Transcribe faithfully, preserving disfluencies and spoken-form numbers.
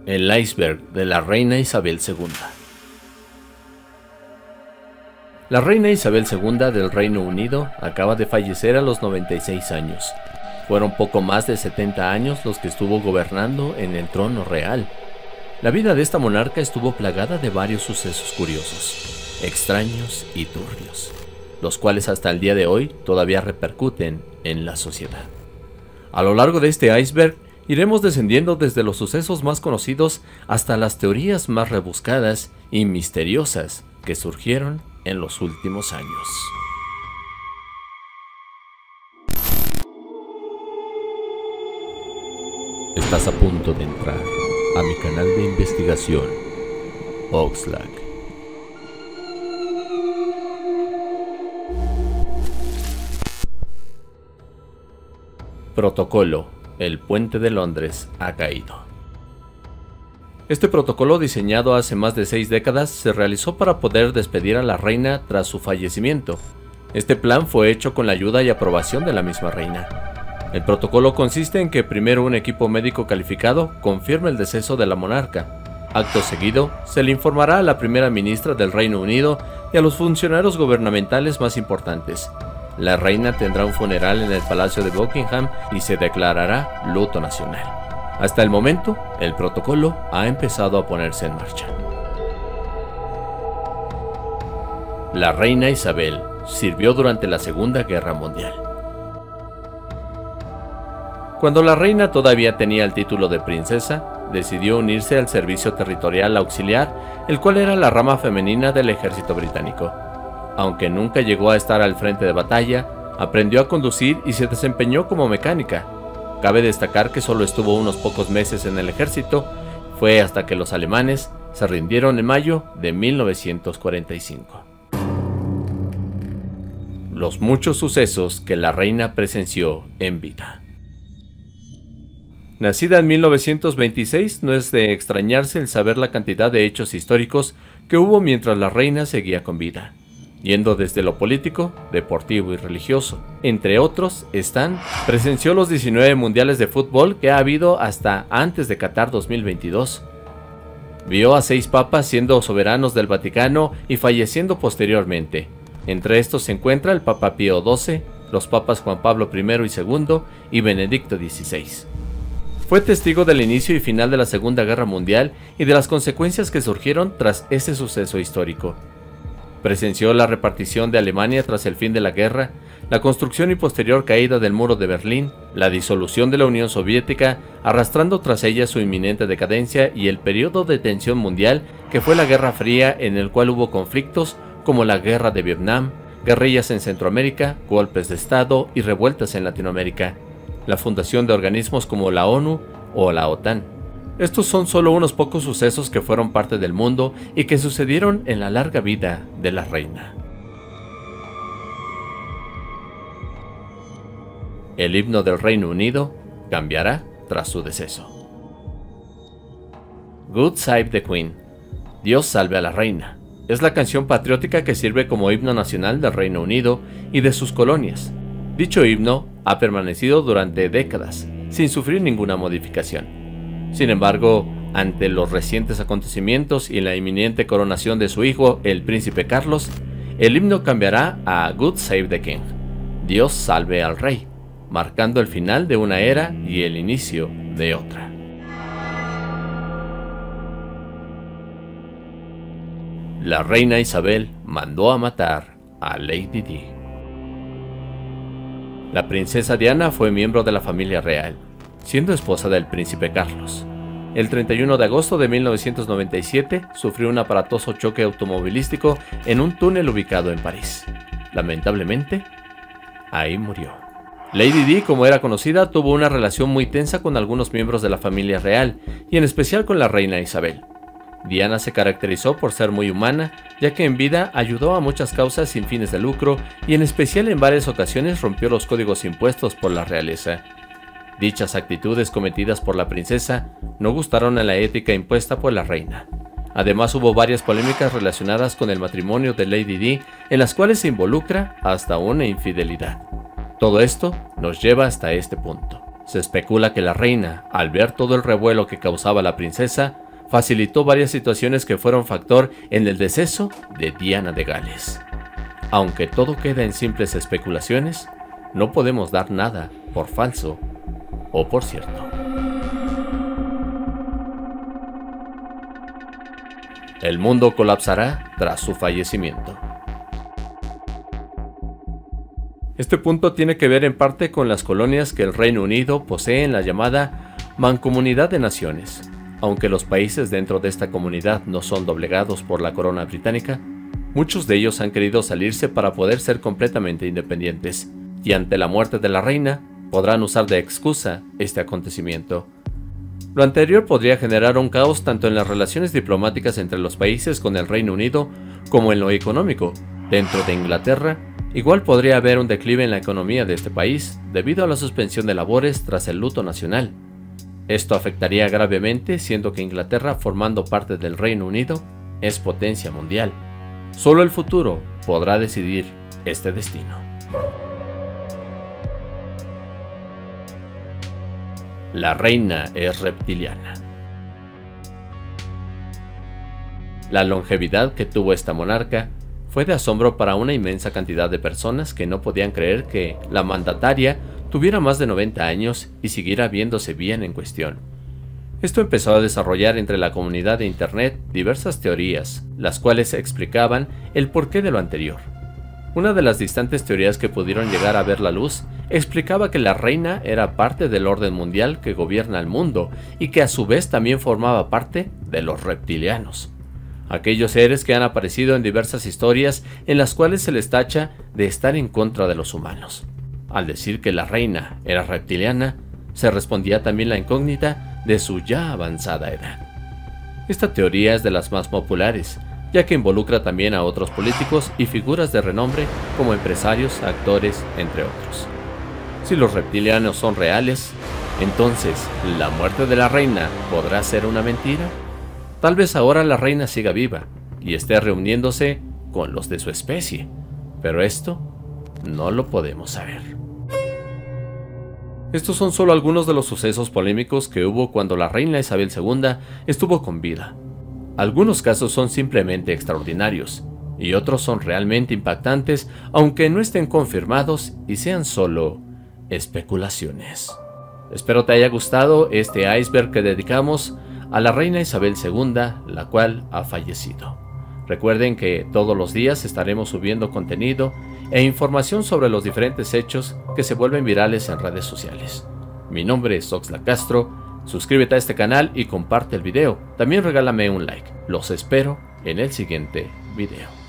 El iceberg de la reina Isabel segunda. La reina Isabel segunda del Reino Unido acaba de fallecer a los noventa y seis años. Fueron poco más de setenta años los que estuvo gobernando en el trono real. La vida de esta monarca estuvo plagada de varios sucesos curiosos, extraños y turbios, los cuales hasta el día de hoy todavía repercuten en la sociedad. A lo largo de este iceberg iremos descendiendo desde los sucesos más conocidos hasta las teorías más rebuscadas y misteriosas que surgieron en los últimos años. Estás a punto de entrar a mi canal de investigación, Oxlack. Protocolo. El puente de Londres ha caído. Este protocolo, diseñado hace más de seis décadas, se realizó para poder despedir a la reina tras su fallecimiento. Este plan fue hecho con la ayuda y aprobación de la misma reina. El protocolo consiste en que primero un equipo médico calificado confirme el deceso de la monarca. Acto seguido, se le informará a la primera ministra del Reino Unido y a los funcionarios gubernamentales más importantes. La reina tendrá un funeral en el Palacio de Buckingham y se declarará luto nacional. Hasta el momento, el protocolo ha empezado a ponerse en marcha. La reina Isabel sirvió durante la Segunda Guerra Mundial. Cuando la reina todavía tenía el título de princesa, decidió unirse al Servicio Territorial Auxiliar, el cual era la rama femenina del ejército británico. Aunque nunca llegó a estar al frente de batalla, aprendió a conducir y se desempeñó como mecánica. Cabe destacar que solo estuvo unos pocos meses en el ejército, fue hasta que los alemanes se rindieron en mayo de mil novecientos cuarenta y cinco. Los muchos sucesos que la reina presenció en vida. Nacida en mil novecientos veintiséis, no es de extrañarse el saber la cantidad de hechos históricos que hubo mientras la reina seguía con vida. Yendo desde lo político, deportivo y religioso. Entre otros están, presenció los diecinueve mundiales de fútbol que ha habido hasta antes de Qatar dos mil veintidós. Vio a seis papas siendo soberanos del Vaticano y falleciendo posteriormente. Entre estos se encuentra el Papa Pío doce, los papas Juan Pablo primero y segundo y Benedicto dieciséis. Fue testigo del inicio y final de la Segunda Guerra Mundial y de las consecuencias que surgieron tras ese suceso histórico. Presenció la repartición de Alemania tras el fin de la guerra, la construcción y posterior caída del muro de Berlín, la disolución de la Unión Soviética, arrastrando tras ella su inminente decadencia y el periodo de tensión mundial que fue la Guerra Fría, en el cual hubo conflictos como la Guerra de Vietnam, guerrillas en Centroamérica, golpes de Estado y revueltas en Latinoamérica, la fundación de organismos como la ONU o la OTAN. Estos son solo unos pocos sucesos que fueron parte del mundo y que sucedieron en la larga vida de la reina. El himno del Reino Unido cambiará tras su deceso. God Save the Queen. Dios salve a la reina. Es la canción patriótica que sirve como himno nacional del Reino Unido y de sus colonias. Dicho himno ha permanecido durante décadas, sin sufrir ninguna modificación. Sin embargo, ante los recientes acontecimientos y la inminente coronación de su hijo, el príncipe Carlos, el himno cambiará a God Save the King, Dios salve al rey, marcando el final de una era y el inicio de otra. La reina Isabel mandó a matar a Lady Di. La princesa Diana fue miembro de la familia real, siendo esposa del príncipe Carlos. El treinta y uno de agosto de mil novecientos noventa y siete sufrió un aparatoso choque automovilístico en un túnel ubicado en París. Lamentablemente, ahí murió. Lady Di, como era conocida, tuvo una relación muy tensa con algunos miembros de la familia real, y en especial con la reina Isabel. Diana se caracterizó por ser muy humana, ya que en vida ayudó a muchas causas sin fines de lucro y en especial en varias ocasiones rompió los códigos impuestos por la realeza. Dichas actitudes cometidas por la princesa no gustaron a la ética impuesta por la reina. Además, hubo varias polémicas relacionadas con el matrimonio de Lady Di, en las cuales se involucra hasta una infidelidad. Todo esto nos lleva hasta este punto. Se especula que la reina, al ver todo el revuelo que causaba la princesa, facilitó varias situaciones que fueron factor en el deceso de Diana de Gales. Aunque todo queda en simples especulaciones, no podemos dar nada por falso o por cierto. El mundo colapsará tras su fallecimiento. Este punto tiene que ver en parte con las colonias que el Reino Unido posee en la llamada Mancomunidad de Naciones. Aunque los países dentro de esta comunidad no son doblegados por la corona británica, muchos de ellos han querido salirse para poder ser completamente independientes, y ante la muerte de la reina, podrán usar de excusa este acontecimiento. Lo anterior podría generar un caos tanto en las relaciones diplomáticas entre los países con el Reino Unido como en lo económico. Dentro de Inglaterra, igual podría haber un declive en la economía de este país debido a la suspensión de labores tras el luto nacional. Esto afectaría gravemente, siendo que Inglaterra, formando parte del Reino Unido, es potencia mundial. Solo el futuro podrá decidir este destino. La reina es reptiliana. La longevidad que tuvo esta monarca fue de asombro para una inmensa cantidad de personas que no podían creer que la mandataria tuviera más de noventa años y siguiera viéndose bien en cuestión. Esto empezó a desarrollar entre la comunidad de internet diversas teorías, las cuales explicaban el porqué de lo anterior. Una de las distantes teorías que pudieron llegar a ver la luz explicaba que la reina era parte del orden mundial que gobierna el mundo y que a su vez también formaba parte de los reptilianos, aquellos seres que han aparecido en diversas historias en las cuales se les tacha de estar en contra de los humanos. Al decir que la reina era reptiliana, se respondía también la incógnita de su ya avanzada edad. Esta teoría es de las más populares, ya que involucra también a otros políticos y figuras de renombre como empresarios, actores, entre otros. Si los reptilianos son reales, entonces, ¿la muerte de la reina podrá ser una mentira? Tal vez ahora la reina siga viva y esté reuniéndose con los de su especie, pero esto no lo podemos saber. Estos son solo algunos de los sucesos polémicos que hubo cuando la reina Isabel segunda estuvo con vida. Algunos casos son simplemente extraordinarios, y otros son realmente impactantes, aunque no estén confirmados y sean solo especulaciones. Espero te haya gustado este iceberg que dedicamos a la reina Isabel segunda, la cual ha fallecido. Recuerden que todos los días estaremos subiendo contenido e información sobre los diferentes hechos que se vuelven virales en redes sociales. Mi nombre es Oxlack Castro. Suscríbete a este canal y comparte el video. También regálame un like. Los espero en el siguiente video.